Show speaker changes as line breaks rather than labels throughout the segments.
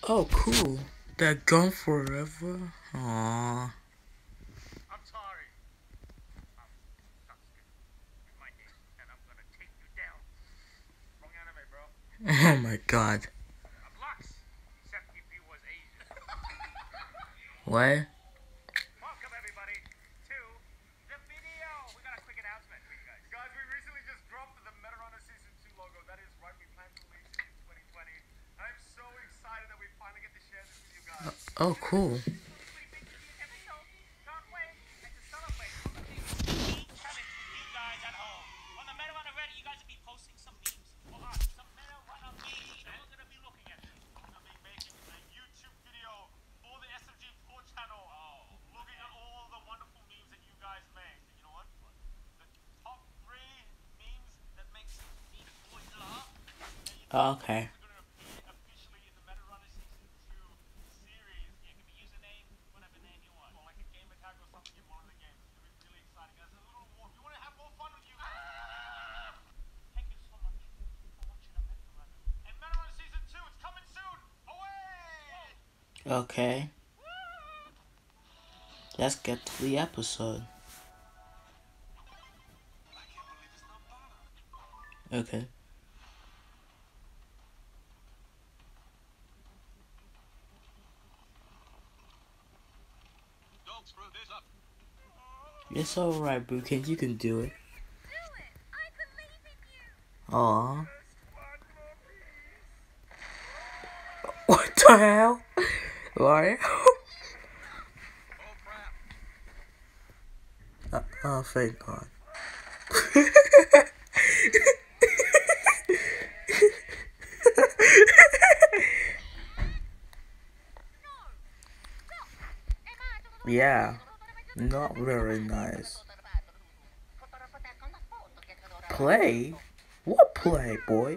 Oh, cool. They're gone forever. Aww.
I'm sorry. Sasuke. You're my ace, and I'm gonna take you down. Wrong anime, bro.
Oh my god.
I'm Lux, except if he was Asian.
What?
Welcome, everybody, to the video. We got a quick announcement for you guys. Guys, we recently just dropped the Meta Runner Season 2 logo. That is right, we plan to release it in 2020. I'm so excited that we finally get to share this with you guys.
Oh, cool.
Exclusively big review episode. Can't wait. And to celebrate all the things we challenge with you guys at home. On the Meta Runner Reddit, you guys will be posting some memes for us. Some Meta Runner memes. And we're gonna be looking at them. We're gonna be making a YouTube video for the SMG4 channel. Oh, looking at all the wonderful memes that you guys made. And you know what? The top 3 memes that makes me boys laugh. And you know,
Okay.
are gonna appear officially in the Meta Runner Season 2 series. Yeah, it could be username, whatever name you want. Or like a gamer tag or something in one of the games. It's gonna be really exciting. As a little war, we wanna have more fun with you guys. Thank you so much for watching the Meta Runner. And Meta Runner Season 2, it's coming soon! Away!
Okay. Let's get to the episode. Okay.
Don't screw this up.
It's alright, Bouquet. You can do it.
Do it! I believe in you!
Aww.
Just one more piece.
What the hell? What?
Oh crap.
Oh, thank God. Yeah, not very nice. Play? What play, boy?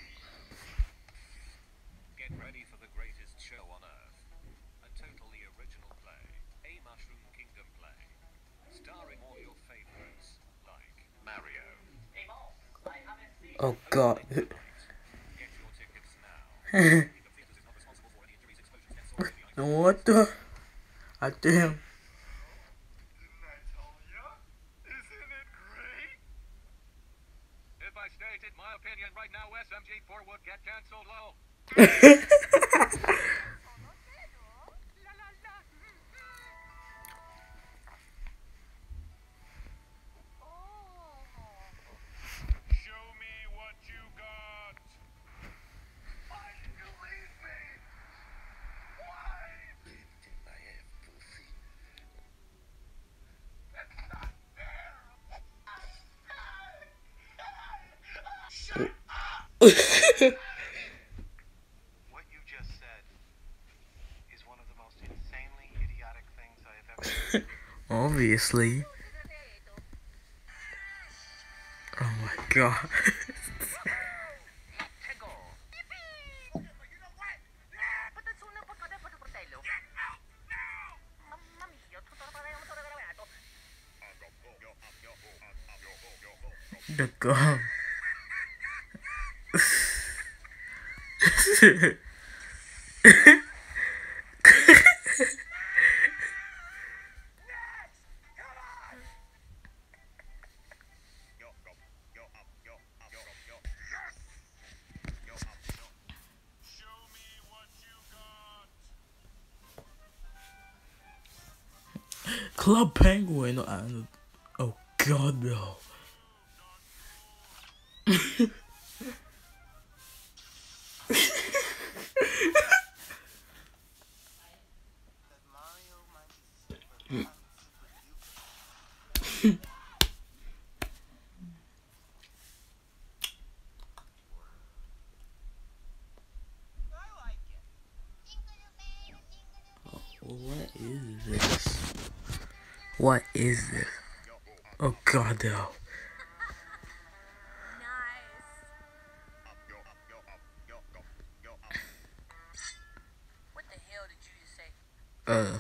Get ready for the greatest show on earth. A totally original play. A Mushroom Kingdom play. Starring all your favorites, like Mario.
Oh God.
Get your tickets now.
What the? I damn.
Didn't I tell ya? Isn't it great? If I stated my opinion right now, SMG4 would get cancelled low. Show me what you got. Why did you leave me? Why? That's not fair. Shut up. What you just said is one of the most insanely idiotic things I have ever heard.
Obviously. Oh my God. The gum.
Show me what you got.
Club Penguin. Oh God, no. What is this? What is this? Oh God, no.
Nice. What the hell did you just say?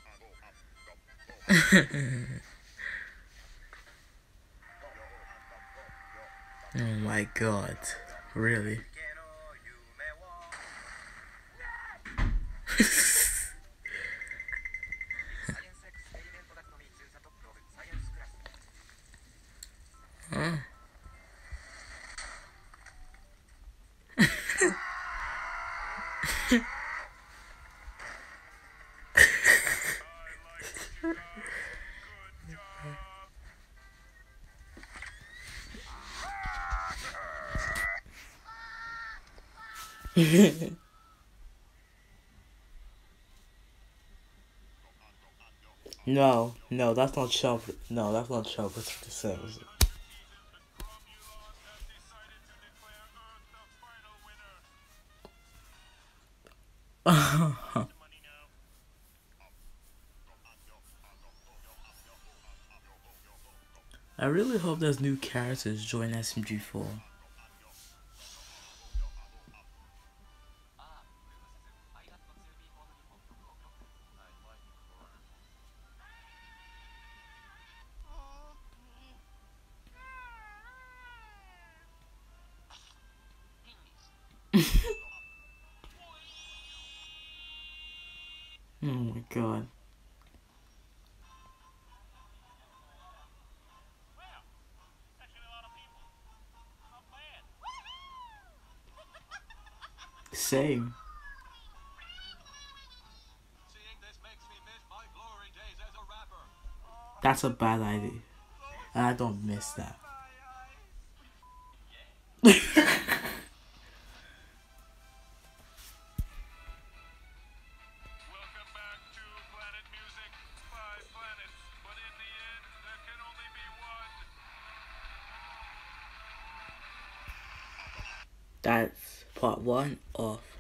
Oh my God. Really? Huh? No, no, that's not Shelby. No, that's not Shelby Sales. I really hope there's new characters join SMG4. Oh my god.
Actually, a lot of people. Not bad.
Same.
Seeing this makes me miss my glory days as a rapper.
That's a bad idea. And I don't miss that.
Welcome back to Planet Music. 5 planets, but in the end, there can only be one.
That's part 1 of